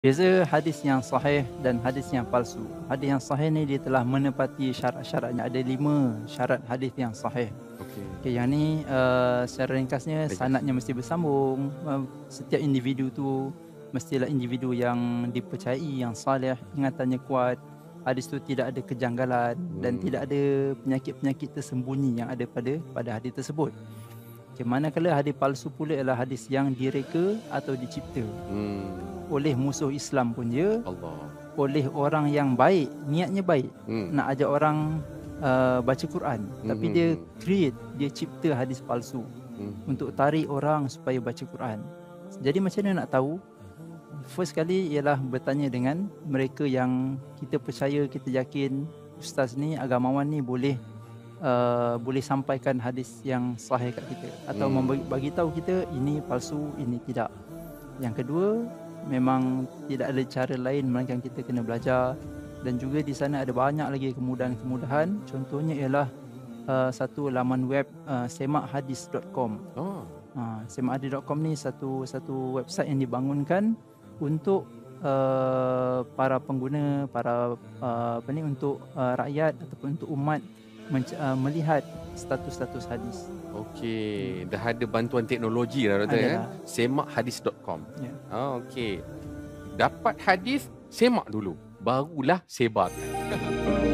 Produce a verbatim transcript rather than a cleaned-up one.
Beza hadis yang sahih dan hadis yang palsu. Hadis yang sahih ni dia telah menepati syarat-syaratnya. Ada lima syarat hadis yang sahih. Okey. Okey, yang ni uh, secara ringkasnya Ringkas. sanadnya mesti bersambung. Uh, setiap individu tu mestilah individu yang dipercayai, yang saleh, ingatannya kuat. Hadis tu tidak ada kejanggalan dan Hmm. tidak ada penyakit-penyakit tersembunyi yang ada pada pada hadis tersebut. Okay, manakala hadis palsu pula ialah hadis yang direka atau dicipta Hmm. oleh musuh Islam pun dia, Allah. oleh orang yang baik, niatnya baik, Hmm. nak ajak orang uh, baca Quran, Hmm, tapi hmm, dia hmm. create, dia cipta hadis palsu Hmm. untuk tarik orang supaya baca Quran. Jadi macam mana nak tahu? First kali ialah bertanya dengan mereka yang kita percaya, kita yakin ustaz ni, agamawan ni boleh uh, boleh sampaikan hadis yang sahih kat kita, atau Hmm. membagi bagi tahu kita ini palsu, ini tidak. Yang kedua, memang tidak ada cara lain melainkan kita kena belajar, dan juga di sana ada banyak lagi kemudahan-kemudahan. Contohnya ialah uh, satu laman web uh, semak hadis dot com. Oh. Uh, semak hadis dot com ni satu satu website yang dibangunkan untuk uh, para pengguna, para uh, apa ni untuk uh, rakyat ataupun untuk umat menc- uh, melihat status-status hadis. Okey, dah ada bantuan teknologi lah doktor ya. Adalah. semak hadis dot com. Ya. Oh, okey. Dapat hadis, semak dulu, barulah sebarkan.